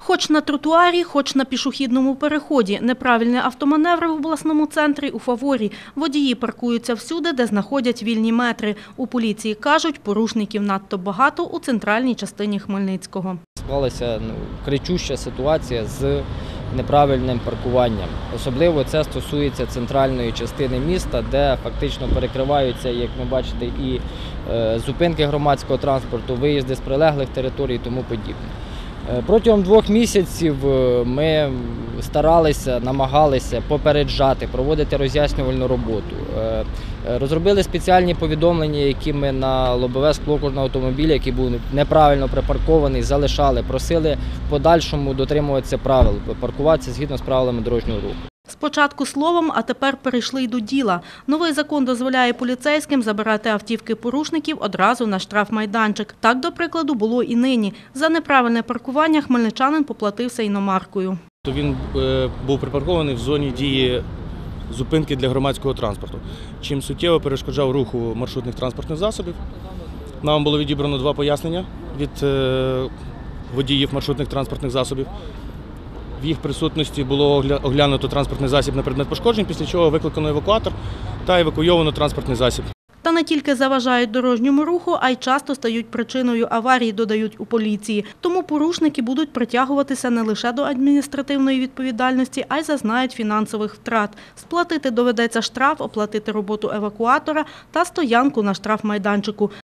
Хоч на тротуарі, хоч на пішохідному переході. Неправильний автоманевр в обласному центрі у фаворі. Водії паркуються всюди, де знаходять вільні метри. У поліції кажуть, порушників надто багато у центральній частині Хмельницького. Склалася кричуща ситуація з неправильним паркуванням. Особливо це стосується центральної частини міста, де фактично перекриваються, як ви бачите, і зупинки громадського транспорту, виїзди з прилеглих територій і тому подібне. Протягом 2 місяців ми старалися, намагалися попереджати, проводити роз'яснювальну роботу. Розробили спеціальні повідомлення, які ми на лобове скло кожного автомобіля, який був неправильно припаркований, залишали, просили в подальшому дотримуватися правил, паркуватися згідно з правилами дорожнього руху. Спочатку словом, а тепер перейшли й до діла. Новий закон дозволяє поліцейським забирати автівки порушників одразу на штрафмайданчик. Так, до прикладу, було і нині. За неправильне паркування хмельничанин поплатився іномаркою. Він був припаркований в зоні дії зупинки для громадського транспорту, чим суттєво перешкоджав руху маршрутних транспортних засобів. Нам було відібрано 2 пояснення від водіїв маршрутних транспортних засобів. В їх присутності було оглянуто транспортний засіб на предмет пошкоджень, після чого викликано евакуатор та евакуйовано транспортний засіб. Та не тільки заважають дорожньому руху, а й часто стають причиною аварій, додають у поліції. Тому порушники будуть притягуватися не лише до адміністративної відповідальності, а й зазнають фінансових втрат. Сплатити доведеться штраф, оплатити роботу евакуатора та стоянку на штрафмайданчику.